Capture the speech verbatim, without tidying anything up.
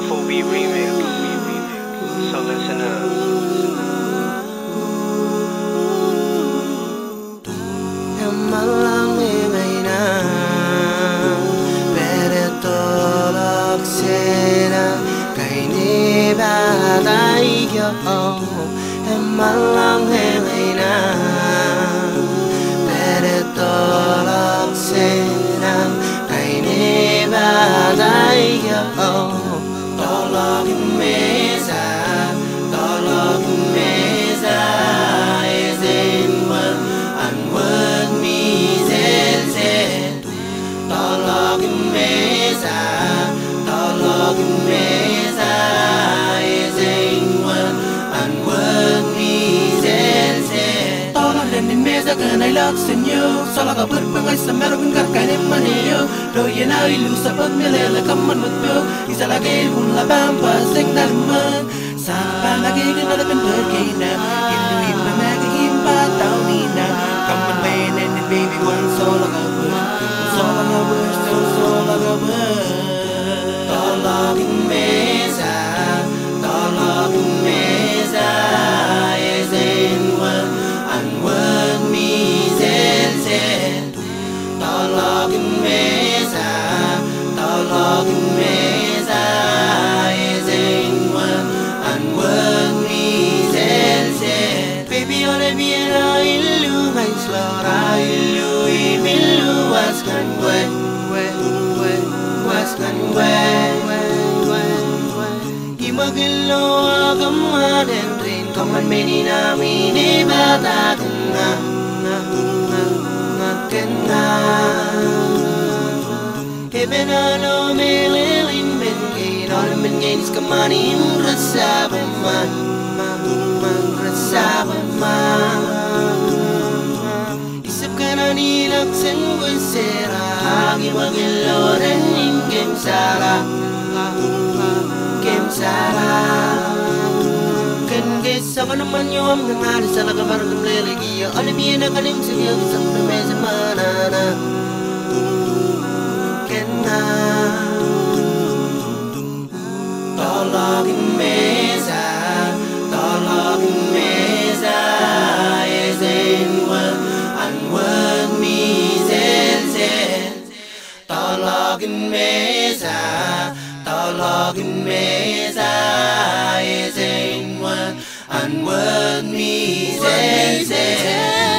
Afrobeat remix. So listen up. Malang ngaina Beretolok sena Kaini badai yo Malang ngaina Beretolok sena Kaini badai yo Tolok mesa Tolok mesa Ezen wan anwan mi zel zel Tolok mesa Tolok mesa Ezen wan anwan mi zel zel Tolok lenin mesa kanay lak senyo Salaka berpangay sa meron karkanin maniyo Doyen ay lusa pag nilela kaman matyo Isa lagi mula bamba sing nalaman Sa lagi kinalaban berkina Hindi pa nag-iimpa tao nina Kaman bayan and baby one solo ka ba Solo ka ba, solo ka ba Tolong mesa Tolong mesa Ezen wan anwan mi zel zel Tolong mesa Tolong mesa Ezen wan anwan mi zel zel Baby ole biera ilu main slora ilu imilu waskan gue gue gue waskan gue Imagilo agaman entrin kaman menina mini bata kena kena Kebenano melelin mengain all mengain skamanim rasa beman rasa beman Isip kanan ilaksen gue serah Imagilo dan ingkem salah Kem salah Kan kesa naman yung nangyari sa lagabar ng lelegi Alam yan na kaling siya sa mesa manana Kena Tolong mesa Tolong mesa Ezen wan anwan mi zel zel Tolong mesa Tolong mesa Ezen wan anwan mi zel zel